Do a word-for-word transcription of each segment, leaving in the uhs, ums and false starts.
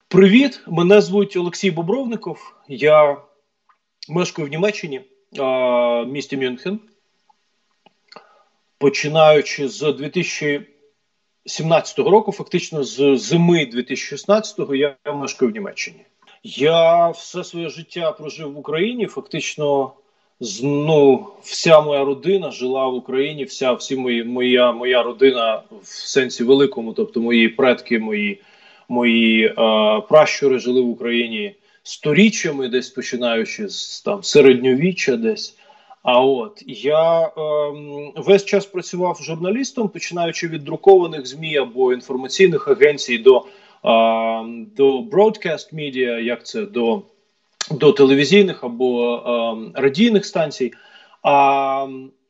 Привіт, мене звуть Олексій Бобровников. Я мешкаю в Німеччині, в місті Мюнхен. Починаючи з дві тисячі сімнадцятого року, фактично з зими дві тисячі шістнадцятого, я мешкаю в Німеччині. Я все своє життя прожив в Україні, фактично ну, вся моя родина жила в Україні, вся всі мої, моя, моя родина в сенсі великому, тобто мої предки, мої Мої е, пращури жили в Україні сторіччями, десь починаючи з там середньовіччя десь. А от я е, весь час працював журналістом, починаючи від друкованих ЗМІ або інформаційних агенцій до, е, до broadcast media, як це, до, до телевізійних або е, радійних станцій. А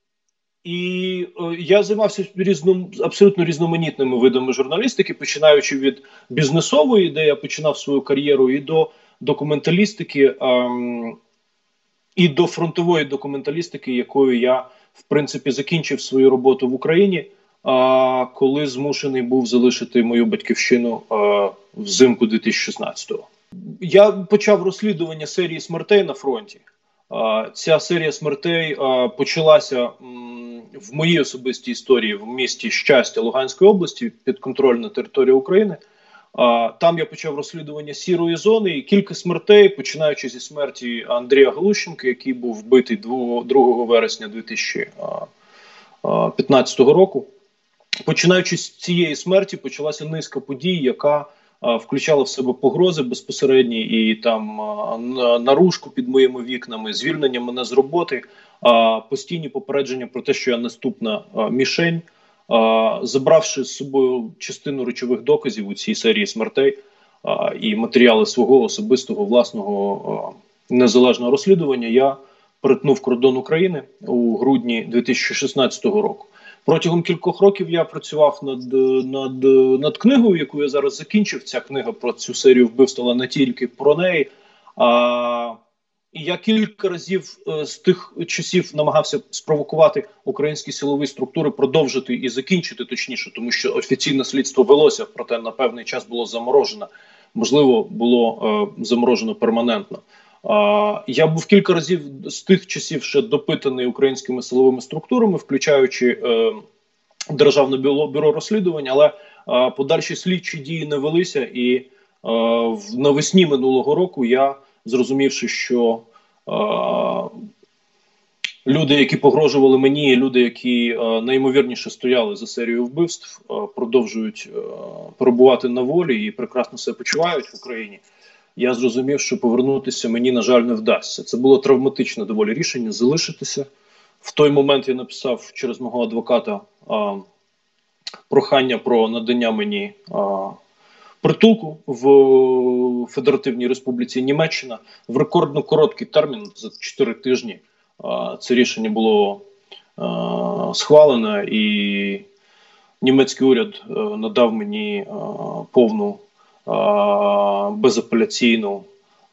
І е, я займався різним, абсолютно різноманітними видами журналістики, починаючи від бізнесової, де я починав свою кар'єру, і до документалістики, ем, і до фронтової документалістики, якою я, в принципі, закінчив свою роботу в Україні, е, коли змушений був залишити мою батьківщину е, взимку дві тисячі шістнадцятого. Я почав розслідування серії смертей на фронті. Е, ця серія смертей е, почалася м, в моїй особистій історії в місті Щастя Луганської області, підконтрольна територія України. А, там я почав розслідування сірої зони, і кілька смертей, починаючи зі смерті Андрія Галущенка, який був вбитий другого вересня дві тисячі п'ятнадцятого року. Починаючи з цієї смерті, почалася низка подій, яка а, включала в себе погрози безпосередні і там а, наружку під моїми вікнами, звільнення мене з роботи, а, постійні попередження про те, що я наступна а, мішень. Uh, забравши з собою частину речових доказів у цій серії смертей uh, і матеріали свого особистого власного uh, незалежного розслідування, я перетнув кордон України у грудні дві тисячі шістнадцятого року. Протягом кількох років я працював над, над, над книгою, яку я зараз закінчив. Ця книга про цю серію вбивств, але не тільки про неї. Uh, І я кілька разів е, з тих часів намагався спровокувати українські силові структури продовжити і закінчити, точніше, тому що офіційне слідство велося, проте на певний час було заморожено. Можливо, було е, заморожено перманентно. Е, я був кілька разів з тих часів ще допитаний українськими силовими структурами, включаючи е, Державне бюро, бюро розслідувань, але е, подальші слідчі дії не велися, і е, в, навесні минулого року я, зрозумівши, що е, люди, які погрожували мені, люди, які е, найімовірніше стояли за серією вбивств, е, продовжують е, перебувати на волі і прекрасно себе почувають в Україні, я зрозумів, що повернутися мені, на жаль, не вдасться. Це було травматичне доволі рішення залишитися. В той момент я написав через мого адвоката е, прохання про надання мені е, притулку в Федеративній Республіці Німеччина в рекордно короткий термін, за чотири тижні. Це рішення було схвалене, і німецький уряд надав мені повну безапеляційну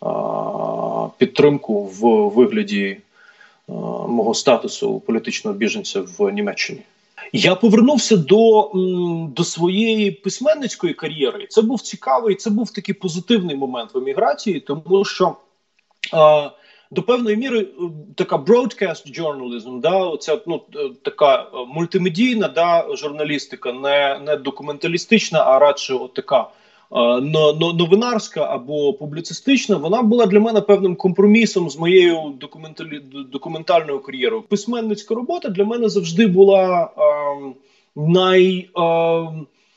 підтримку в вигляді мого статусу політичного біженця в Німеччині. Я повернувся до, до своєї письменницької кар'єри. Це був цікавий, це був такий позитивний момент в еміграції, тому що е, до певної міри така broadcast journalism, да, оця, ну, така мультимедійна, да, журналістика, не, не документалістична, а радше от така новинарська або публіцистична, вона була для мене певним компромісом з моєю документалі... документальною кар'єрою. Письменницька робота для мене завжди була е, най, е,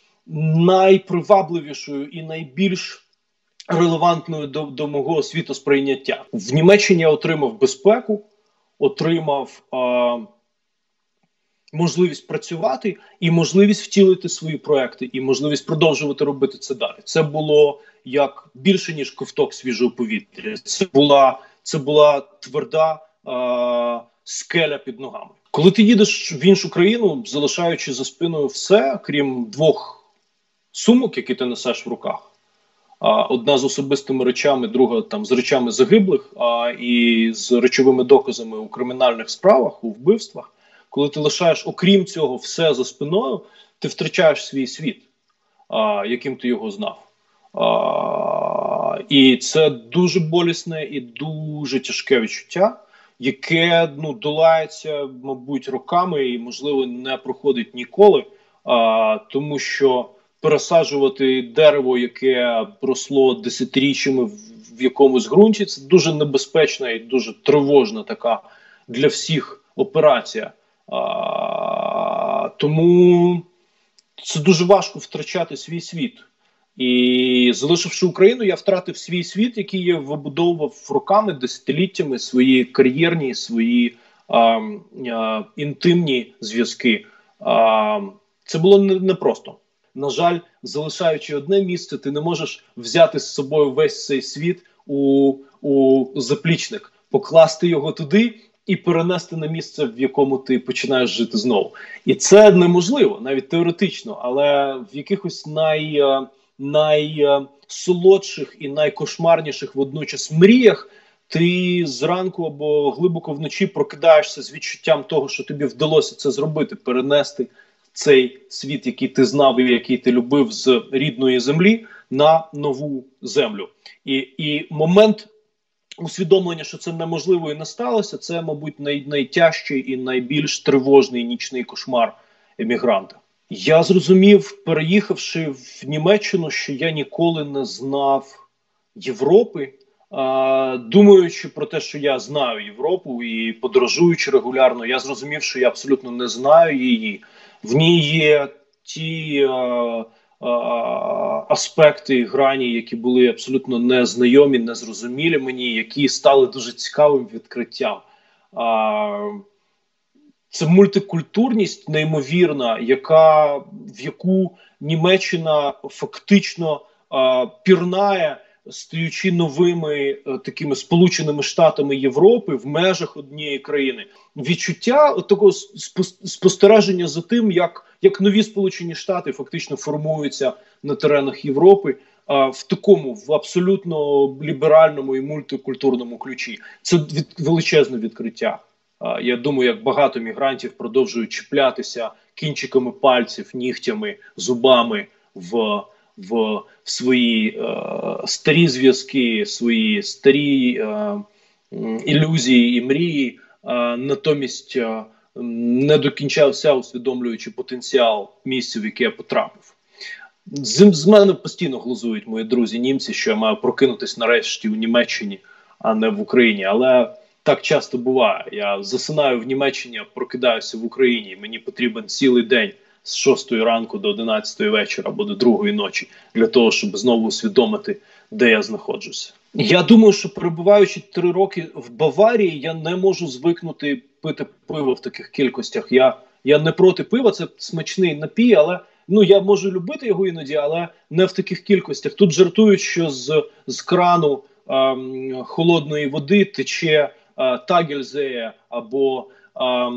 найпривабливішою і найбільш релевантною до, до мого світосприйняття. В Німеччині я отримав безпеку, отримав е, можливість працювати і можливість втілити свої проекти, і можливість продовжувати робити це далі. Це було як більше, ніж ковток свіжого повітря. Це була, це була тверда е- скеля під ногами. Коли ти їдеш в іншу країну, залишаючи за спиною все, крім двох сумок, які ти несеш в руках, а, одна з особистими речами, друга там з речами загиблих, а, і з речовими доказами у кримінальних справах, у вбивствах, коли ти лишаєш, окрім цього, все за спиною, ти втрачаєш свій світ, а, яким ти його знав. А, І це дуже болісне і дуже тяжке відчуття, яке ну, долається, мабуть, роками і, можливо, не проходить ніколи, а, тому що пересаджувати дерево, яке росло десятиріччями в, в якомусь ґрунті, це дуже небезпечна і дуже тривожна така для всіх операція. А, тому це дуже важко втрачати свій світ. І залишивши Україну, я втратив свій світ, який я вибудовував роками, десятиліттями, свої кар'єрні, свої а, а, інтимні зв'язки. А, це було непросто. На жаль, залишаючи одне місце, ти не можеш взяти з собою весь цей світ у, у заплічник, покласти його туди і перенести на місце, в якому ти починаєш жити знову. І це неможливо, навіть теоретично, але в якихось най... найсолодших і найкошмарніших водночас мріях ти зранку або глибоко вночі прокидаєшся з відчуттям того, що тобі вдалося це зробити, перенести цей світ, який ти знав і який ти любив, з рідної землі на нову землю. І, і момент усвідомлення, що це неможливо і не сталося, це, мабуть, най, найтяжчий і найбільш тривожний нічний кошмар емігранта. Я зрозумів, переїхавши в Німеччину, що я ніколи не знав Європи, а, думаючи про те, що я знаю Європу і подорожуючи регулярно, я зрозумів, що я абсолютно не знаю її. В ній є ті а, а, аспекти, грані, які були абсолютно незнайомі, незрозумілі мені, які стали дуже цікавим відкриттям. А, Це мультикультурність неймовірна, яка, в яку Німеччина фактично а, пірнає, стаючи новими а, такими Сполученими Штатами Європи в межах однієї країни. Відчуття такого спостереження за тим, як, як нові Сполучені Штати фактично формуються на теренах Європи а, в такому, в абсолютно ліберальному і мультикультурному ключі. Це від, величезне відкриття. Я думаю, як багато мігрантів продовжують чіплятися кінчиками пальців, нігтями, зубами в, в, в свої е, старі зв'язки, свої старі е, ілюзії і мрії, е, натомість е, не до кінця все усвідомлюючи потенціал місця, в яке я потрапив. З, з мене постійно глузують мої друзі-німці, що я маю прокинутись нарешті у Німеччині, а не в Україні, але так часто буває. Я засинаю в Німеччині, а прокидаюся в Україні. Мені потрібен цілий день з шостої ранку до одинадцятої вечора або до другої ночі для того, щоб знову усвідомити, де я знаходжуся. Я думаю, що перебуваючи три роки в Баварії, я не можу звикнути пити пиво в таких кількостях. Я, я не проти пива, це смачний напій, але ну, я можу любити його іноді, але не в таких кількостях. Тут жартують, що з, з крану ем, холодної води тече Тагельзея або, а,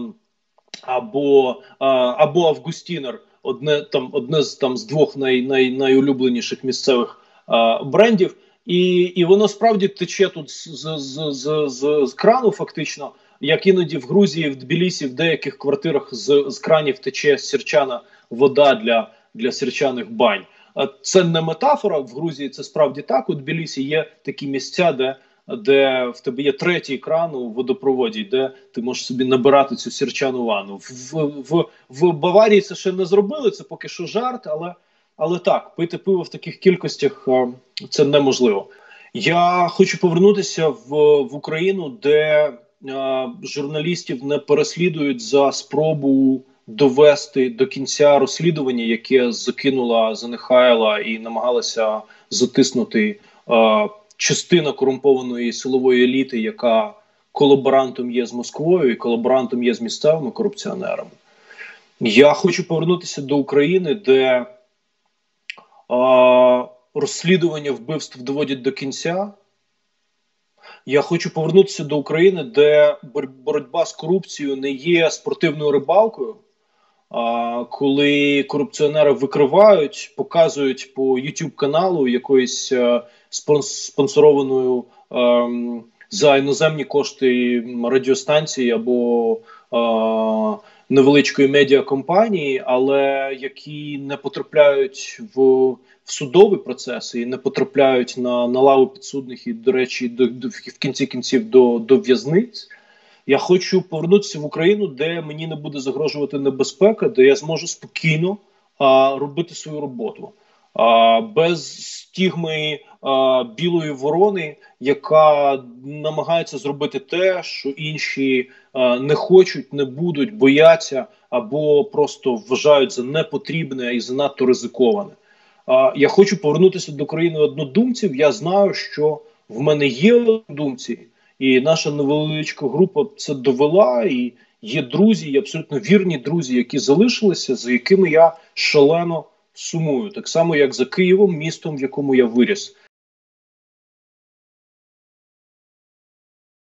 або, а, або Августінер, одне, там, одне з, там, з двох най, най, найулюбленіших місцевих а, брендів. І, і воно справді тече тут з, з, з, з, з, з крану фактично, як іноді в Грузії, в Тбілісі, в деяких квартирах з, з кранів тече сірчана вода для, для сірчаних бань. Це не метафора, в Грузії це справді так. У Тбілісі є такі місця, де де в тебе є третій кран у водопроводі, де ти можеш собі набирати цю сірчану ванну. В, в, в Баварії це ще не зробили, це поки що жарт, але, але так, пити пиво в таких кількостях – це неможливо. Я хочу повернутися в, в Україну, де а, журналістів не переслідують за спробу довести до кінця розслідування, яке закинула, занехаяла і намагалася затиснути а, частина корумпованої силової еліти, яка колаборантом є з Москвою і колаборантом є з місцевими корупціонерами. Я хочу повернутися до України, де а, розслідування вбивств доводять до кінця. Я хочу повернутися до України, де боротьба з корупцією не є спортивною рибалкою, а, коли корупціонери викривають, показують по ютуб-каналу якоїсь а, спонсорованою ем, за іноземні кошти радіостанції або, е, невеличкої медіакомпанії, але які не потрапляють в, в судові процеси і не потрапляють на, на лаву підсудних і, до речі, до, до, в кінці кінців до, до в'язниць. Я хочу повернутися в Україну, де мені не буде загрожувати небезпека, де я зможу спокійно а, робити свою роботу. А, без стігми а, білої ворони, яка намагається зробити те, що інші а, не хочуть, не будуть, бояться або просто вважають за непотрібне і занадто ризиковане. А, я хочу повернутися до країни однодумців. Я знаю, що в мене є однодумці, і наша невеличка група це довела, і є друзі, і абсолютно вірні друзі, які залишилися, за якими я шалено сумую. Так само, як за Києвом, містом, в якому я виріс.